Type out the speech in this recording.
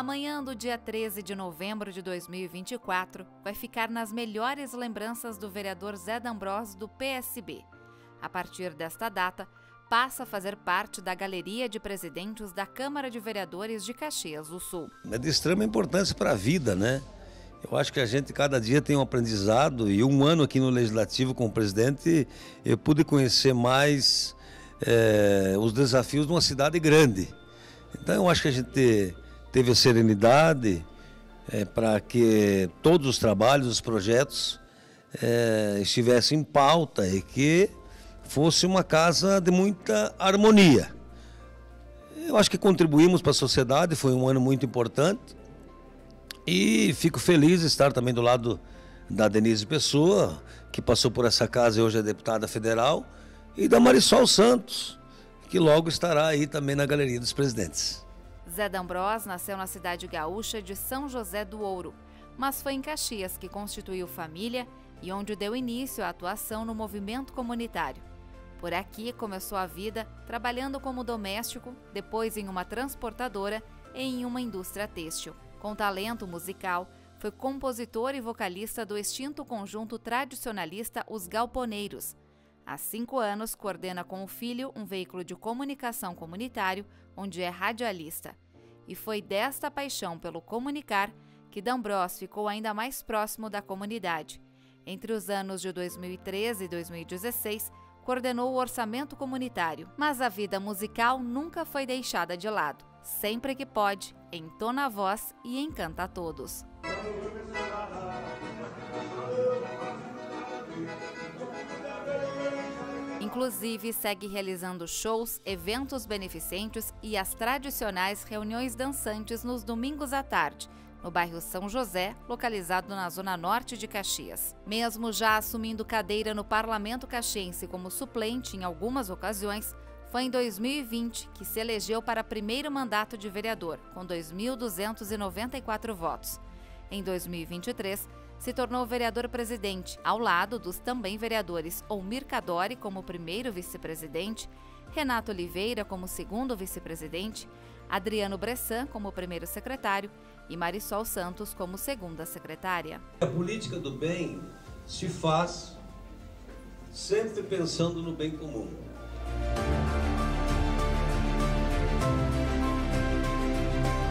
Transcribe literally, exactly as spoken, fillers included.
Amanhã, do dia treze de novembro de dois mil e vinte e quatro, vai ficar nas melhores lembranças do vereador Zé D'Ambrosio do P S B. A partir desta data, passa a fazer parte da galeria de presidentes da Câmara de Vereadores de Caxias do Sul. É de extrema importância para a vida, né? Eu acho que a gente cada dia tem um aprendizado, e um ano aqui no Legislativo como presidente, eu pude conhecer mais é, os desafios de uma cidade grande. Então eu acho que a gente teve a serenidade é, para que todos os trabalhos, os projetos é, estivessem em pauta e que fosse uma casa de muita harmonia. Eu acho que contribuímos para a sociedade, foi um ano muito importante e fico feliz de estar também do lado da Denise Pessoa, que passou por essa casa e hoje é deputada federal, e da Marisol Santos, que logo estará aí também na Galeria dos Presidentes. Zé D'Ambrosio nasceu na cidade gaúcha de São José do Ouro, mas foi em Caxias que constituiu família e onde deu início à atuação no movimento comunitário. Por aqui começou a vida trabalhando como doméstico, depois em uma transportadora e em uma indústria têxtil. Com talento musical, foi compositor e vocalista do extinto conjunto tradicionalista Os Galponeiros. Há cinco anos, coordena com o filho um veículo de comunicação comunitário, onde é radialista. E foi desta paixão pelo comunicar que D'Ambrosio ficou ainda mais próximo da comunidade. Entre os anos de dois mil e treze e dois mil e dezesseis, coordenou o orçamento comunitário, mas a vida musical nunca foi deixada de lado. Sempre que pode, entona a voz e encanta a todos. Inclusive, segue realizando shows, eventos beneficentes e as tradicionais reuniões dançantes nos domingos à tarde, no bairro São José, localizado na zona norte de Caxias. Mesmo já assumindo cadeira no Parlamento caxiense como suplente em algumas ocasiões, foi em dois mil e vinte que se elegeu para primeiro mandato de vereador, com dois mil duzentos e noventa e quatro votos. Em dois mil e vinte e três, se tornou vereador-presidente, ao lado dos também vereadores Olmir Cadori como primeiro vice-presidente, Renato Oliveira como segundo vice-presidente, Adriano Bressan como primeiro secretário e Marisol Santos como segunda secretária. A política do bem se faz sempre pensando no bem comum.